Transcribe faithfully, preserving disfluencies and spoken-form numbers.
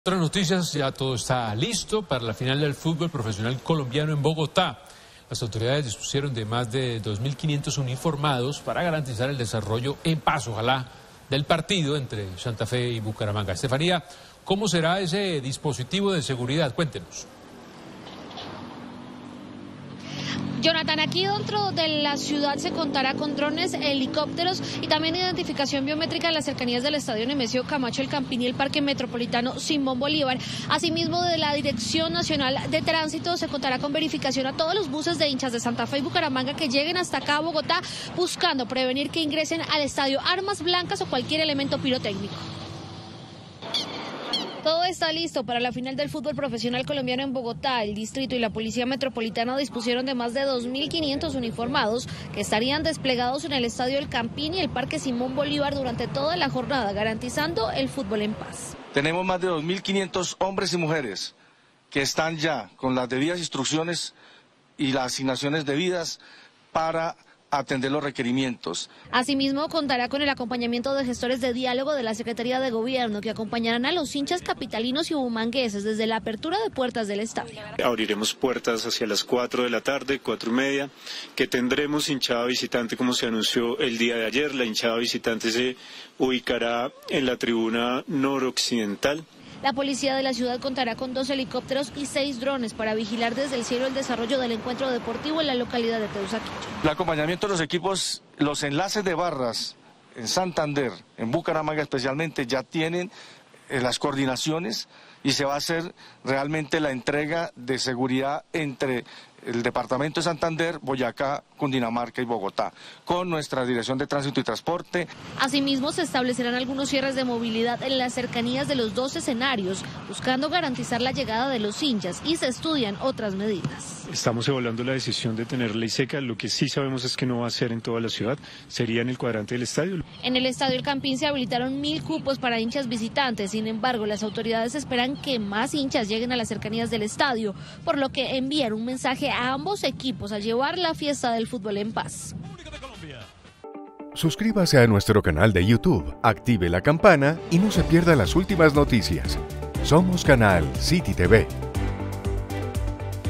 Otras noticias, ya todo está listo para la final del fútbol profesional colombiano en Bogotá. Las autoridades dispusieron de más de dos mil quinientos uniformados para garantizar el desarrollo en paz, ojalá, del partido entre Santa Fe y Bucaramanga. Estefanía, ¿cómo será ese dispositivo de seguridad? Cuéntenos. Jonathan, aquí dentro de la ciudad se contará con drones, helicópteros y también identificación biométrica en las cercanías del Estadio Nemesio Camacho, el Campín y el Parque Metropolitano Simón Bolívar. Asimismo, de la Dirección Nacional de Tránsito se contará con verificación a todos los buses de hinchas de Santa Fe y Bucaramanga que lleguen hasta acá a Bogotá, buscando prevenir que ingresen al estadio armas blancas o cualquier elemento pirotécnico. Todo está listo para la final del fútbol profesional colombiano en Bogotá. El distrito y la Policía Metropolitana dispusieron de más de dos mil quinientos uniformados que estarían desplegados en el Estadio El Campín y el Parque Simón Bolívar durante toda la jornada, garantizando el fútbol en paz. Tenemos más de dos mil quinientos hombres y mujeres que están ya con las debidas instrucciones y las asignaciones debidas para atender los requerimientos. Asimismo, contará con el acompañamiento de gestores de diálogo de la Secretaría de Gobierno que acompañarán a los hinchas capitalinos y bumangueses desde la apertura de puertas del estadio. Abriremos puertas hacia las cuatro de la tarde, cuatro y media, que tendremos hinchada visitante como se anunció el día de ayer. La hinchada visitante se ubicará en la tribuna noroccidental. La policía de la ciudad contará con dos helicópteros y seis drones para vigilar desde el cielo el desarrollo del encuentro deportivo en la localidad de Teusaquillo. El acompañamiento de los equipos, los enlaces de barras en Santander, en Bucaramanga especialmente, ya tienen eh, las coordinaciones y se va a hacer realmente la entrega de seguridad entre el departamento de Santander, Boyacá, Cundinamarca y Bogotá, con nuestra Dirección de Tránsito y Transporte. Asimismo, se establecerán algunos cierres de movilidad en las cercanías de los dos escenarios, buscando garantizar la llegada de los hinchas, y se estudian otras medidas. Estamos evaluando la decisión de tener ley seca. Lo que sí sabemos es que no va a ser en toda la ciudad, sería en el cuadrante del estadio. En el Estadio El Campín se habilitaron mil cupos para hinchas visitantes. Sin embargo, las autoridades esperan que más hinchas lleguen a las cercanías del estadio, por lo que envían un mensaje a ambos equipos a llevar la fiesta del fútbol en paz. Suscríbase a nuestro canal de YouTube, active la campana y no se pierda las últimas noticias. Somos Canal City T V.